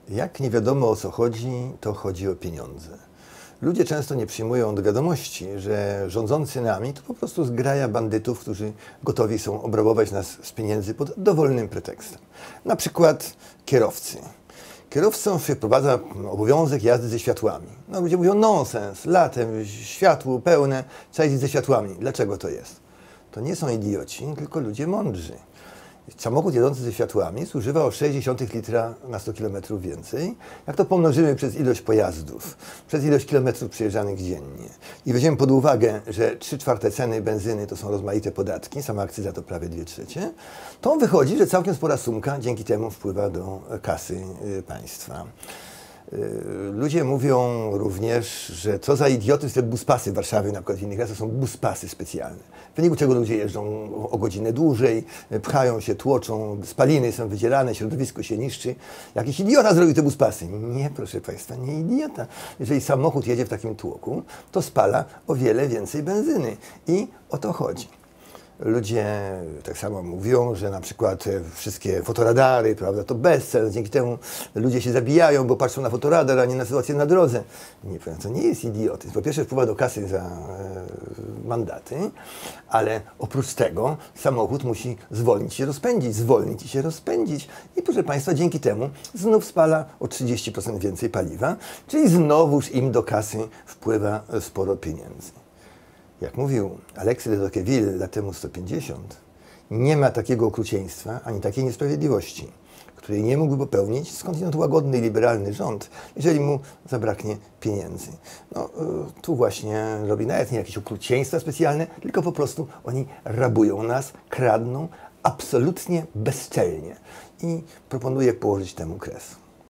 Jak nie wiadomo o co chodzi, to chodzi o pieniądze. Ludzie często nie przyjmują do wiadomości, że rządzący nami to po prostu zgraja bandytów, którzy gotowi są obrabować nas z pieniędzy pod dowolnym pretekstem. Na przykład kierowcy. Kierowcom się wprowadza obowiązek jazdy ze światłami. No, ludzie mówią nonsens, latem światło pełne, trzeba jeździć ze światłami. Dlaczego to jest? To nie są idioci, tylko ludzie mądrzy. Samochód jadący ze światłami zużywa o 0,6 litra na 100 km więcej. Jak to pomnożymy przez ilość pojazdów, przez ilość kilometrów przejeżdżanych dziennie i weźmiemy pod uwagę, że 3/4 ceny benzyny to są rozmaite podatki, sama akcyza to prawie 2/3, to wychodzi, że całkiem spora sumka dzięki temu wpływa do kasy państwa. Ludzie mówią również, że co za idiotyzm te buspasy w Warszawie, na przykład w innych miastach są buspasy specjalne. W wyniku czego ludzie jeżdżą o godzinę dłużej, pchają się, tłoczą, spaliny są wydzielane, środowisko się niszczy. Jakiś idiota zrobił te buspasy. Nie, proszę Państwa, nie idiota. Jeżeli samochód jedzie w takim tłoku, to spala o wiele więcej benzyny. I o to chodzi. Ludzie tak samo mówią, że na przykład wszystkie fotoradary, prawda, to bezcel, dzięki temu ludzie się zabijają, bo patrzą na fotoradar, a nie na sytuację na drodze. Nie, to nie jest idiotyzm. Po pierwsze wpływa do kasy za mandaty, ale oprócz tego samochód musi zwolnić się rozpędzić. I proszę Państwa, dzięki temu znów spala o 30% więcej paliwa, czyli znowuż im do kasy wpływa sporo pieniędzy. Jak mówił Alexis de Tocqueville lat temu 150, nie ma takiego okrucieństwa ani takiej niesprawiedliwości, której nie mógłby popełnić skądinąd łagodny i liberalny rząd, jeżeli mu zabraknie pieniędzy. No, tu właśnie robi nawet nie jakieś okrucieństwa specjalne, tylko po prostu oni rabują nas, kradną absolutnie bezczelnie i proponuję położyć temu kres.